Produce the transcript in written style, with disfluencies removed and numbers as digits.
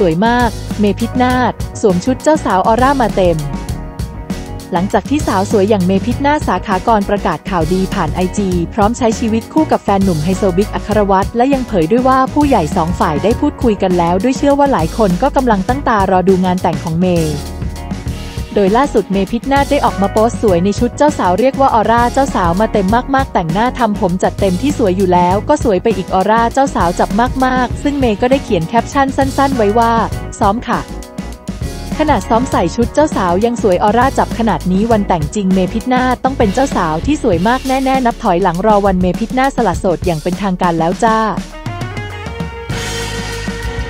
วยมากเมพิชนาธิ์สวมชุดเจ้าสาวออร่ามาเต็มหลังจากที่สาวสวยอย่างเมพิชนาธิ์สาขากรประกาศข่าวดีผ่าน IG พร้อมใช้ชีวิตคู่กับแฟนหนุ่มไฮโซบิ๊กอัครวัฒน์และยังเผยด้วยว่าผู้ใหญ่สองฝ่ายได้พูดคุยกันแล้วด้วยเชื่อว่าหลายคนก็กำลังตั้งตารอดูงานแต่งของเมย์โดยล่าสุดเมพิชนาธิ์ได้ออกมาโพสต์สวยในชุดเจ้าสาวเรียกว่าออร่าเจ้าสาวมาเต็มมากๆแต่งหน้าทำผมจัดเต็มที่สวยอยู่แล้วก็สวยไปอีกออร่าเจ้าสาวจับมากๆซึ่งเมย์ก็ได้เขียนแคปชั่นสั้นๆไว้ว่าซ้อมค่ะขนาดซ้อมใส่ชุดเจ้าสาวยังสวยออร่าจับขนาดนี้วันแต่งจริงเมพิชนาธิ์ต้องเป็นเจ้าสาวที่สวยมากแน่ๆนับถอยหลังรอวันเมพิชนาธิ์สละโสดอย่างเป็นทางการแล้วจ้า